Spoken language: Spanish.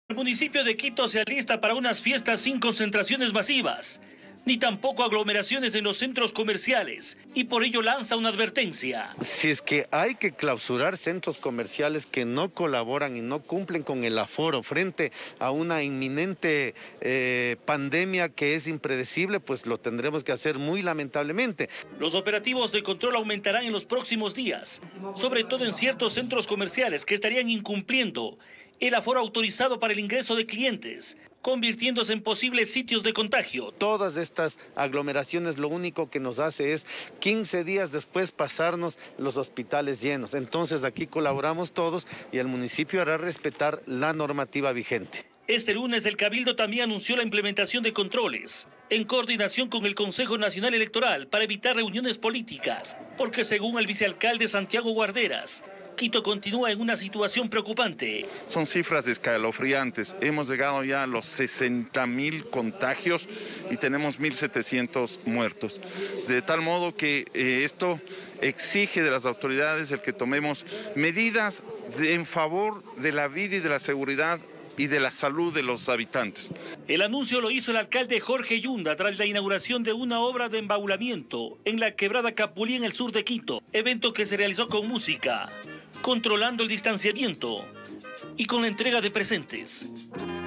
El municipio de Quito se alista para unas fiestas sin concentraciones masivas, ni tampoco aglomeraciones en los centros comerciales, y por ello lanza una advertencia. Si es que hay que clausurar centros comerciales que no colaboran y no cumplen con el aforo frente a una inminente pandemia que es impredecible, pues lo tendremos que hacer muy lamentablemente. Los operativos de control aumentarán en los próximos días, sobre todo en ciertos centros comerciales que estarían incumpliendo el aforo autorizado para el ingreso de clientes, convirtiéndose en posibles sitios de contagio. Todas estas aglomeraciones lo único que nos hace es 15 días después pasarnos los hospitales llenos. Entonces aquí colaboramos todos y el municipio hará respetar la normativa vigente. Este lunes el Cabildo también anunció la implementación de controles, en coordinación con el Consejo Nacional Electoral, para evitar reuniones políticas, porque según el vicealcalde Santiago Guarderas, Quito continúa en una situación preocupante. Son cifras escalofriantes. Hemos llegado ya a los 60.000 contagios y tenemos 1.700 muertos. De tal modo que esto exige de las autoridades el que tomemos medidas en favor de la vida y de la seguridad y de la salud de los habitantes. El anuncio lo hizo el alcalde Jorge Yunda tras la inauguración de una obra de embaulamiento en la quebrada Capulí en el sur de Quito, evento que se realizó con música, controlando el distanciamiento y con la entrega de presentes.